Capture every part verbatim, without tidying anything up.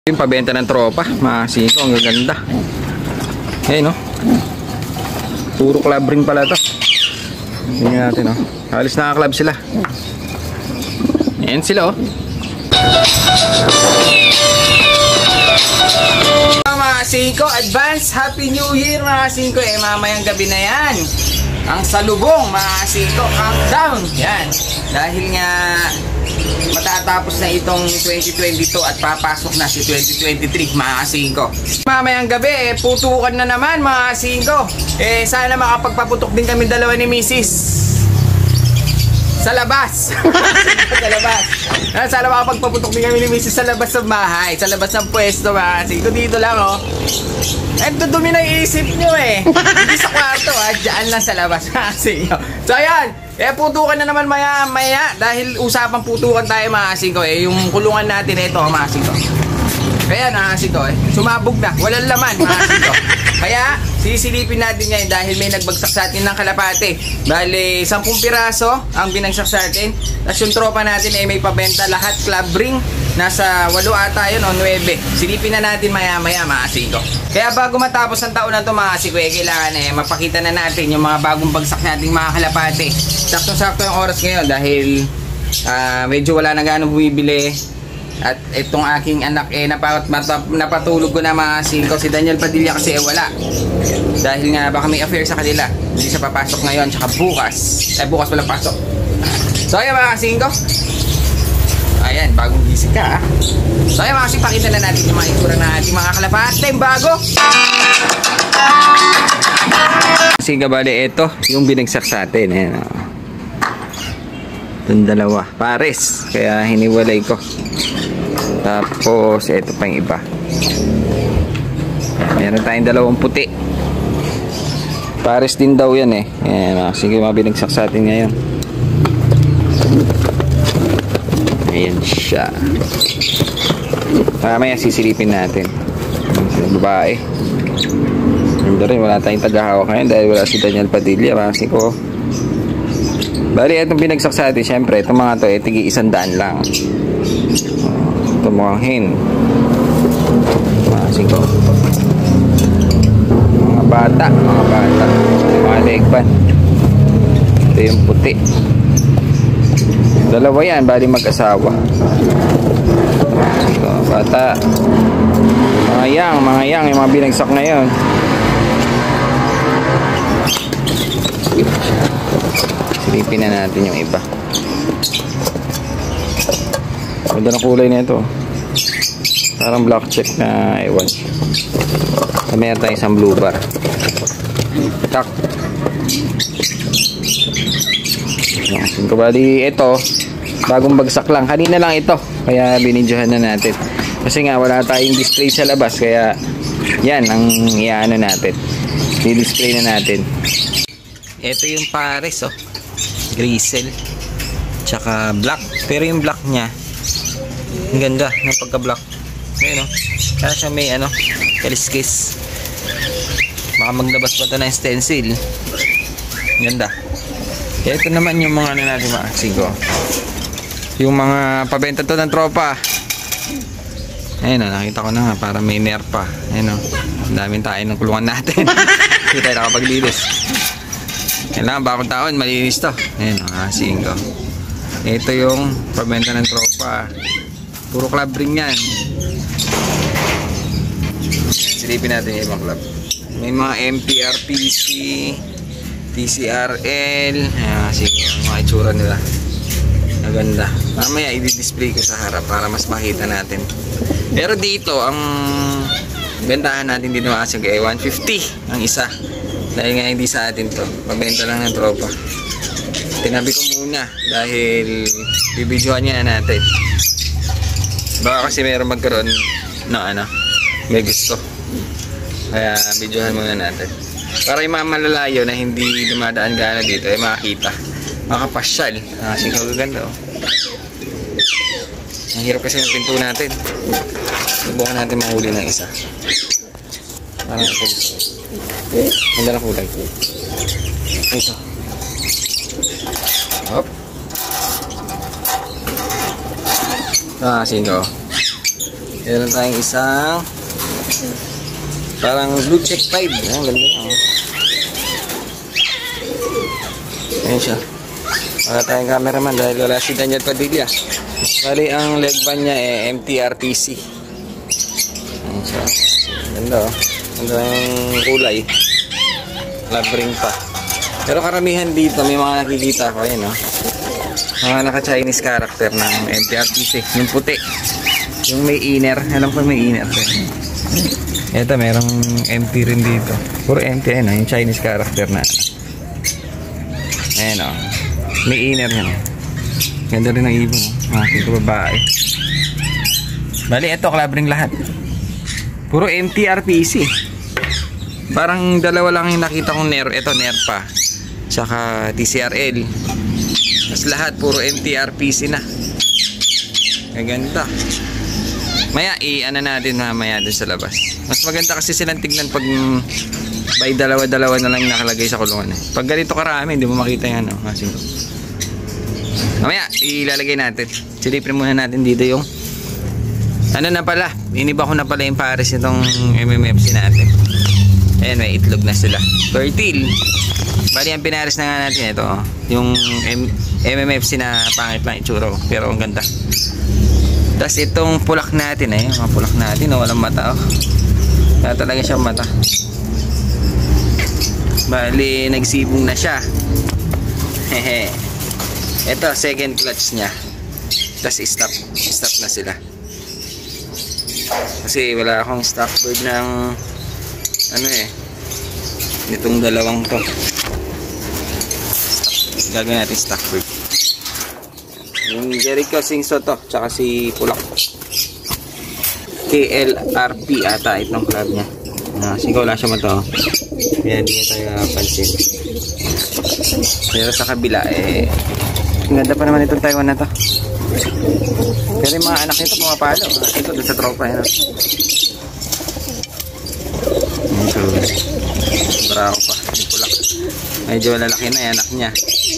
Yung pabenta ng tropa, mga siko, ang gaganda. Ayun, no? Puro club ring pala to. Tingnan natin, no? Halos naka-club sila. Ayan sila, oh. Mga siko, advance Happy New Year, mga siko. Eh, mamayang gabi na yan. Ang salubong, mga siko, countdown. Yan. Dahil nga matatapos na itong twenty twenty-two at papasok na si twenty twenty-three, mga kasingko. Mamayang gabi, eh, putukan na naman, mga kasingko. Eh, sana makapagpaputok din kami dalawa ni Missus sa labas. Sa labas. Sana makapagpaputok din kami ni Missus sa labas ng bahay, sa labas ng pwesto, mga kasingko. Dito lang, oh. Eh, dudumi ng isip nyo, eh. Hindi sa kwarto, ah. Diyan lang sa labas, mga kasingko. So, ayan. Eh, putukan na naman maya, maya dahil usapang putukan tayo, mga kasingko. Eh, yung kulungan natin ito, mga kasingko. Kaya, mga kasingko, eh, sumabog na. Walang laman, mga kasingko. Kaya, sisilipin natin ngayon dahil may nagbagsak sa atin ng kalapate. Bale, sampung piraso ang binagsak sa atin. Tapos yung tropa natin ay may pabenta lahat club ring. Nasa walo ata yun o nuwebe. Silipin na natin maya maya, mga kasingko. Kaya bago matapos ang taon na ito, mga kasingko, eh, kailangan eh, mapakita na natin yung mga bagong bagsak nating mga kalapate. Saktong-sakto yung oras ngayon dahil uh, medyo wala na gano'ng bumibili. At itong aking anak eh napat, matap, napatulog ko na, mga kasingko. Si Daniel Padilla kasi eh wala. Dahil nga baka may affair sa kanila. Hindi siya papasok ngayon, tsaka bukas. Eh bukas walang pasok. So ayan, mga kasingko. Ayan, bagong gising ka, ah. So ayan, mga kasingko, pakita na natin yung mga itura na ating mga kalapate. Bago! Kasingko, bali, ito yung binagsak sa atin. Ayan, oh. Itong dalawa, pares. Kaya hiniwalay ko. Tapos ito pa yung iba. Meron tayong dalawang puti. Pares din daw yan, eh. Ayan, sige, mga binagsak sa atin ngayon. Ayan siya. Mamaya sisilipin natin. Babae. Hindi rin, wala tayong tagahawak ngayon dahil wala si Daniel Padilla, kasi ko. Bali, itong binagsak sa atin, syempre, itong mga to, eh, tigi isang daan lang. Ito mukhang hen. Kasi ko. Mga bata, mga bata. Mga legban. Ito yung puti. Dalawa yan, bali mag-asawa. Ito, bata. Mga yang, mga yang, yung mga binagsak na yun. Silipin na natin yung iba. Ganda ng kulay na ito. Parang black check na ewan. Meron tayo isang blue bar. Tak. Yung kabali ito, bagong bagsak lang. Kanina lang ito. Kaya binidyohan na natin. Kasi nga wala tayong display sa labas. Kaya yan ang iyaano natin. I-display na natin. Ito yung pares, oh. Grisel. Tsaka black. Pero yung black niya, ang ganda ng pagka-black. Ayun, oh. Kaya siya may ano, kaliskis. Baka maglabas pa ito ng stencil. Ang ganda. Kaya ito naman yung mga ano natin, mga sigo. Yung mga pabenta to ng tropa. Ayun, oh, nakita ko na nga. Para may nerf pa. Ayun, oh. Ang daming tayo ng kulungan natin. Hindi tayo nakapaglilis. Kailangan bagong taon, malinis to. Ayun, mga sigo. Ito yung pabenta ng tropa. Puro club ring yan. Silipin natin yung ibang club. May mga M P R P C, T C R L. Ayan, sige, mga itsura nila. Maganda. Mamaya i-display ko sa harap para mas makita natin. Pero dito, ang bentahan natin dito kasi kay one fifty ang isa. Dahil nga hindi sa atin to. Pabenta lang ng tropa. Tinabi ko muna dahil bibidyohan niya na natin. Baka kasi mayroon magkaroon na ano, may gusto. Kaya videohan muna natin. Para yung mga malalayo na hindi dumadaan gana dito ay makakita. Makapasyal. Ah, kasi kagaganda, oh. Ang hirap kasi ng pinto natin. Subukan natin mahuli ng isa. Parang ito. Ang dala kulay. Ito. Hop. Ah, sino? Meron tayong isang parang blue check five. Ayan, ganda. Oh. Ayan siya. Wala tayong cameraman dahil wala si Daniel Padilla. Bali, ang leg band niya eh, M T R P C. Ayan siya. Ganda oh. Ganda yung kulay. Club ring pa. Pero karamihan dito, may mga nakikita ko. Ayan oh. Mga naka-Chinese character ng M T R P C. Yung puti. Yung may inner. Alam ko may inner. Ito, merong M T rin dito. Puro M T, ayan o. Yung Chinese character na. Ayan o. May inner yan. Ganda rin ang ibon o. Makikita ko babae. Bali, ito, club ring lahat. Puro M T R P C. Parang dalawa lang yung nakita kong Ner. Ito, Nerpa. Tsaka T C R L. Mas lahat, puro M T R P C na. Maganda. Maya, i-ano natin mamaya dun sa labas. Mas maganda kasi silang tignan pag by dalawa-dalawa na lang nakalagay sa kulungan. Pag ganito karami, hindi mo makita yan. No? Kasi, mamaya, ilalagay natin. Silipin muna natin dito yung ano na pala. Iniba ko na pala yung pares itong M M F C natin. Ayan, may itlog na sila. Fertile. Bali, ang pinares na nga natin ito. Oh. Yung M M F C na pangit lang itsura. Pero ang ganda. Tapos itong pulak natin eh, mga pulak natin, oh, walang mata oh. Kaya talaga siyang mata. Bali, nagsibong na siya. Hehe. Ito, second clutch niya. Tapos stop, stop na sila. Kasi wala akong stock bird ng ano eh, nitong dalawang to. Stop. Gagawin natin stock bird. Yung Jericho Singso to, tsaka si Pulak. K L R P ata itong club niya. Ah, sigaw lang siya mo to. Kaya hindi niya tayo pansin. Pero sa kabila eh, ang ganda pa naman itong Taiwan na to. Pero yung mga anak nito pumapalo. Ito doon sa tropa yun. So, bravo pa. Yung Pulak. Medyo lalaki na yung anak niya.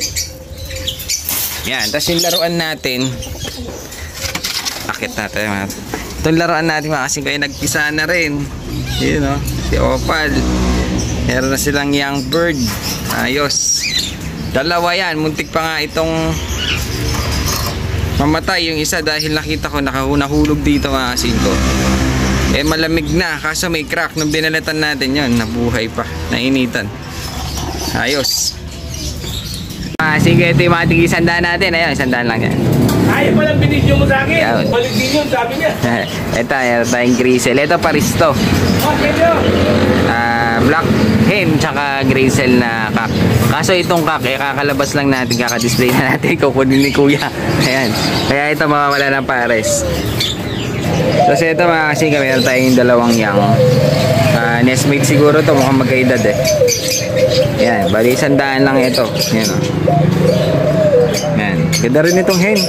Yan, tapos yung laruan natin, akit natin mga. Itong laruan natin mga kasing kayo nagpisa na rin. Yun o, si Opal. Meron na silang young bird. Ayos. Dalawa yan, muntik pa nga itong mamatay yung isa dahil nakita ko nakahulog dito mga kasing ko. Eh malamig na, kaso may crack. Nung binalatan natin yun, nabuhay pa, nainitan. Ayos. Ah, sige, ito yung mga tig-isandaan natin. Ayun, isandaan lang yan. Ayaw pa lang binidyo mo sa akin. Balik din yun, sabi niya. Ito, ito tayong grisel. Ito, paristo. Okay, nyo. Ah, black hen, tsaka grisel na kak. Kaso itong kak, eh, kakalabas lang natin, kakadisplay na natin. Kukunin ni kuya. Ayan. Kaya ito, mawawala ng pares. Tapos ito, mga kasi meron tayong dalawang yang. Uh, nestmate siguro to, mukhang magkaedad eh. Yan, bali isandaan lang ito. Yan o. Yan, ganda rin itong hen.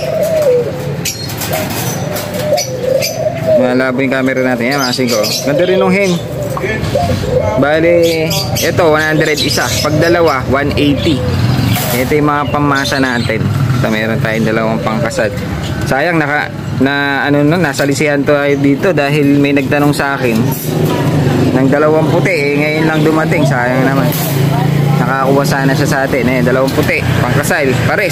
Malabo yung camera natin. Yan, masin ko. Ganda rin itong hen. Bali, ito one hundred isa. Pag dalawa, one eighty. Ito yung mga pamasa natin. Ito, meron tayong dalawang pangkasal. Sayang, naka, na ano no, nasa lisihan to ay dito dahil may nagtanong sa akin ng dalawang puti. Eh, ngayon lang dumating. Sayang naman. Nakakuha sana siya sa atin. Eh, dalawang puti. Pangkasal. Pares.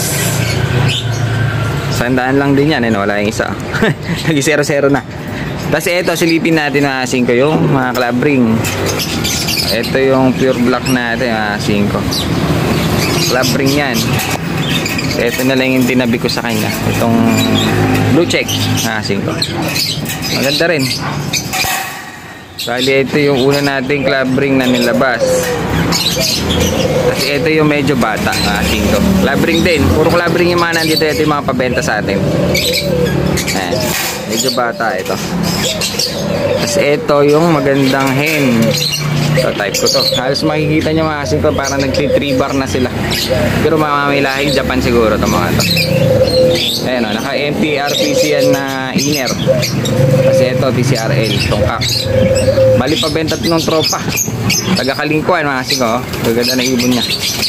Sandaan lang din yan. Eh, wala yung isa. Nagi zero zero na. Tapos ito, silipin natin mga singko yung mga club ring. Ito yung pure black natin mga singko. Club ring yan. Ito na lang yung tinabi ko sa kanya. Itong blue check mga singko. Maganda rin. Bali, ito yung una nating club ring na nilabas. Kasi ito yung medyo bata na singko. Club ring din. Puro club ring yung mga nandito. Ito yung mga pabenta sa atin. Ayan. Medyo bata ito. Tapos ito yung magandang hen. So type ko to. Halos makikita nyo mga singko. Parang nagti-three bar na sila. Pero mamamilahing Japan siguro ito mga to. Ayan o. Naka M T R P C yan na inner. Kasi ito T C R L. Tongkak. Bali pabenta ng tropa. Taga-Kalingkuan mga singko. Gaganda na ibon niya.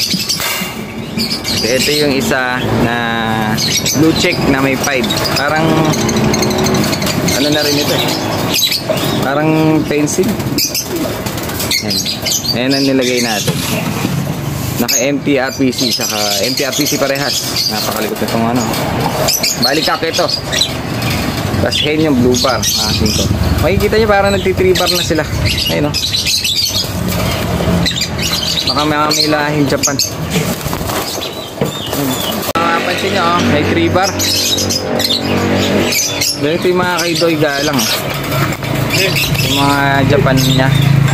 So, ito yung isa na blue check na may five. Parang ano na rin ito eh. Parang pencil. Ayan. Ayan ang nilagay natin. Naka M T R P C, saka M T R P C parehas. Napakalikot itong ano. Balikak ito. Tapos hen yung blue bar. Akin ko. Makikita nyo parang nagti-three bar na sila. Ayun o. Baka may may lahing Japan. Mapapansin nyo oh, may three bar. Ganito yung mga kaidoy galang. Yung mga Japan niya.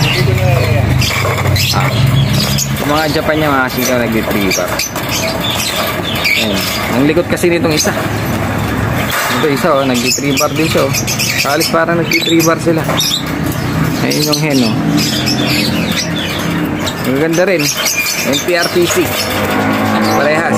Ah. Yung mga Japan niya mga kasing ko nagti-three bar. Ayun. Ang likot kasi nitong isa. Ito isa oh, nagti-three bar din siya oh. Kalis parang nagti-three bar sila. Ayun yung hen oh. Ang ganda rin. M T R P C. Parehas.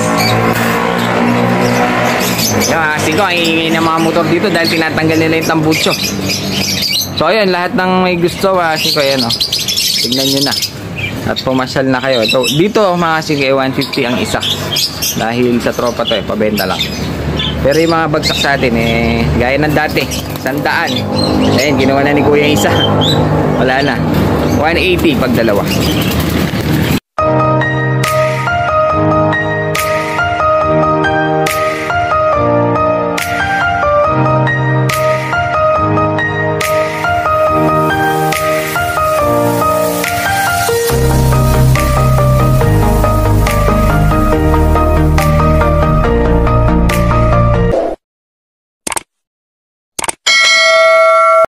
Yung kasi ko, ang ingay ng mga motor dito dahil tinatanggal nila yung tambutso. So ayun, lahat ng may gusto kasi ko yan oh. Tignan nyo na. At pumasyal na kayo. Ito, dito mga kasi ko, one fifty ang isa. Dahil sa tropa to eh, pabenta lang. Pero yung mga bagsak sa atin eh, gaya ng dati, sandaan. Ayun, ginawa na ni Kuya isa. Wala na. one eighty pag dalawa.